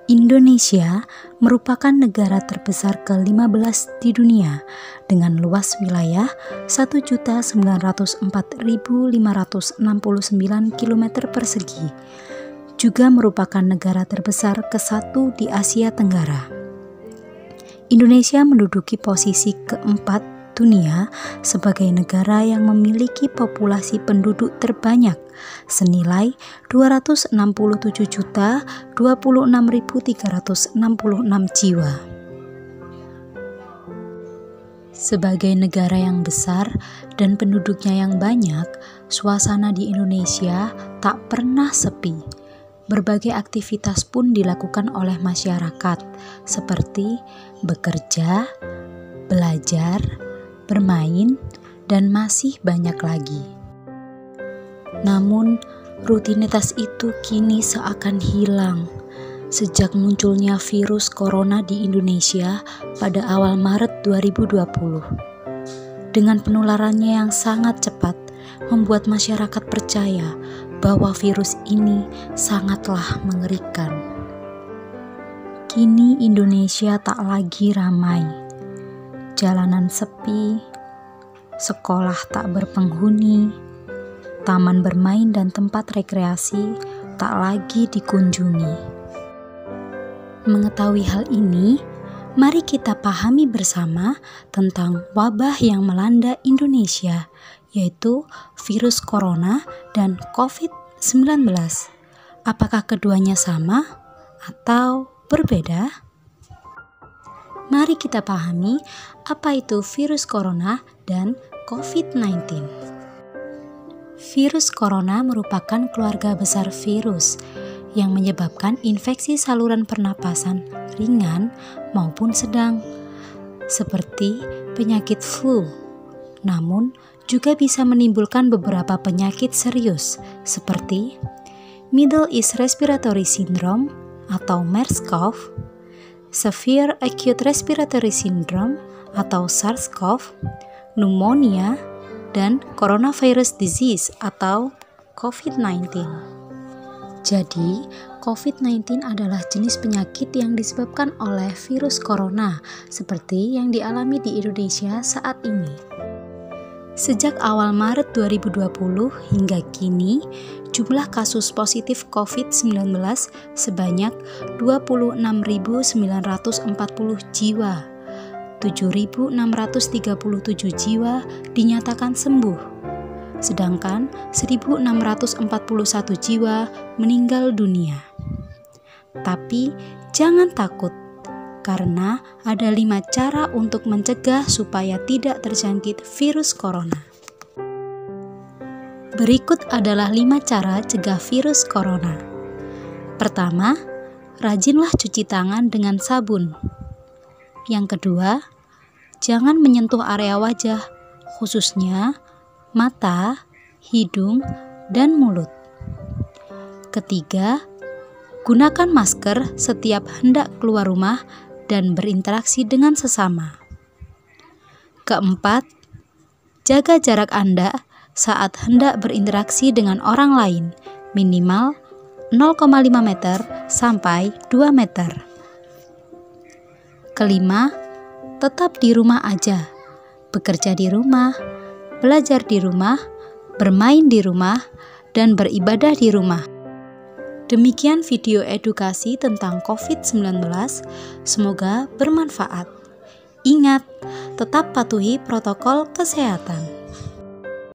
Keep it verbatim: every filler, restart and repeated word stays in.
Indonesia merupakan negara terbesar ke lima belas di dunia dengan luas wilayah satu juta sembilan ratus empat ribu lima ratus enam puluh sembilan kilometer persegi. Juga merupakan negara terbesar ke satu di Asia Tenggara. Indonesia menduduki posisi keempat dunia sebagai negara yang memiliki populasi penduduk terbanyak senilai dua ratus enam puluh tujuh juta dua puluh enam ribu tiga ratus enam puluh enam jiwa. Sebagai negara yang besar dan penduduknya yang banyak, suasana di Indonesia tak pernah sepi. Berbagai aktivitas pun dilakukan oleh masyarakat seperti bekerja, belajar, bermain, dan masih banyak lagi. Namun, rutinitas itu kini seakan hilang sejak munculnya virus corona di Indonesia pada awal Maret dua ribu dua puluh. Dengan penularannya yang sangat cepat, membuat masyarakat percaya bahwa virus ini sangatlah mengerikan. Kini Indonesia tak lagi ramai. Jalanan sepi, sekolah tak berpenghuni, taman bermain dan tempat rekreasi tak lagi dikunjungi. Mengetahui hal ini, mari kita pahami bersama tentang wabah yang melanda Indonesia, yaitu virus corona dan covid sembilan belas. Apakah keduanya sama atau berbeda? Mari kita pahami apa itu virus corona dan covid sembilan belas. Virus corona merupakan keluarga besar virus yang menyebabkan infeksi saluran pernapasan ringan maupun sedang, seperti penyakit flu. Namun, juga bisa menimbulkan beberapa penyakit serius, seperti Middle East Respiratory Syndrome atau MERS-CoV, Severe Acute Respiratory Syndrome atau SARS-CoV, pneumonia, dan coronavirus disease atau covid sembilan belas. Jadi, covid sembilan belas adalah jenis penyakit yang disebabkan oleh virus corona seperti yang dialami di Indonesia saat ini. Sejak awal Maret dua ribu dua puluh hingga kini, jumlah kasus positif covid sembilan belas sebanyak dua puluh enam ribu sembilan ratus empat puluh jiwa. tujuh ribu enam ratus tiga puluh tujuh jiwa dinyatakan sembuh, sedangkan seribu enam ratus empat puluh satu jiwa meninggal dunia. Tapi jangan takut, karena ada lima cara untuk mencegah supaya tidak terjangkit virus corona. Berikut adalah lima cara cegah virus corona. Pertama, rajinlah cuci tangan dengan sabun. Yang kedua, jangan menyentuh area wajah, khususnya mata, hidung, dan mulut. Ketiga, gunakan masker setiap hendak keluar rumah dan berinteraksi dengan sesama. Keempat, jaga jarak Anda saat hendak berinteraksi dengan orang lain, minimal nol koma lima meter sampai dua meter. Kelima, tetap di rumah aja, bekerja di rumah, belajar di rumah, bermain di rumah, dan beribadah di rumah. Demikian video edukasi tentang covid sembilan belas, semoga bermanfaat. Ingat, tetap patuhi protokol kesehatan.